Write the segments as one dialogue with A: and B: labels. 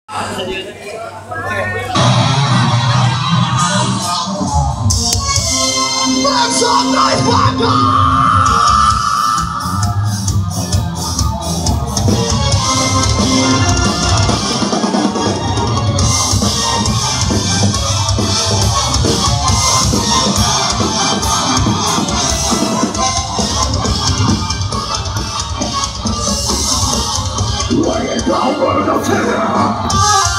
A: That's a nice podcast! Over the tear.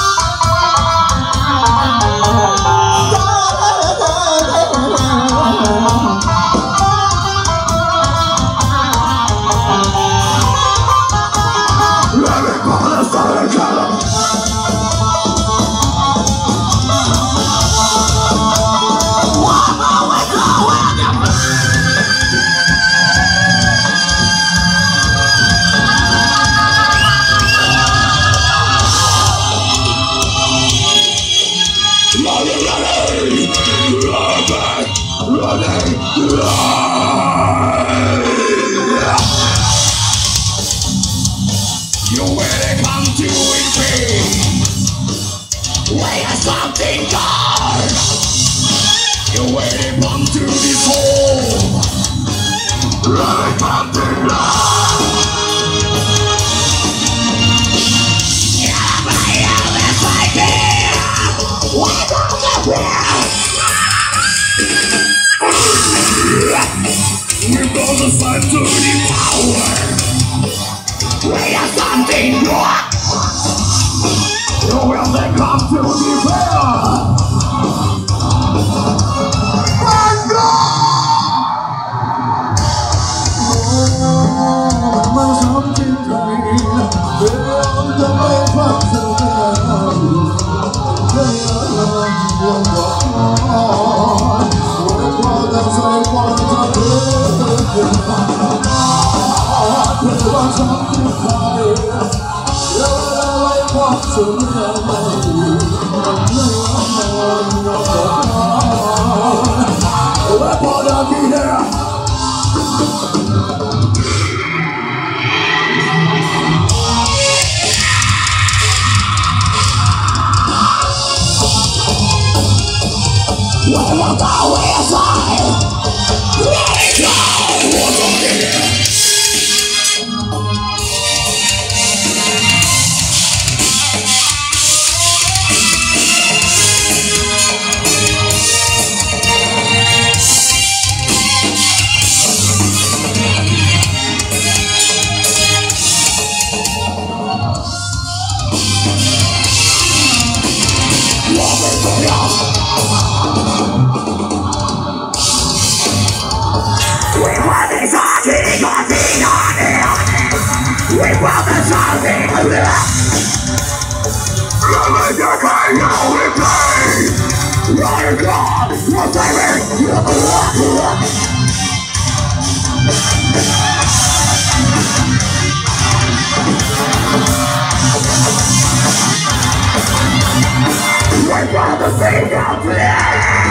A: You really come to invade. Wait a something dark. You really come to this home. Really come to love. Everybody else is fighting. Welcome to world. We're gonna fight to the power. We are something more. You will then come to the fair. And go! Something we're gonna sing out there.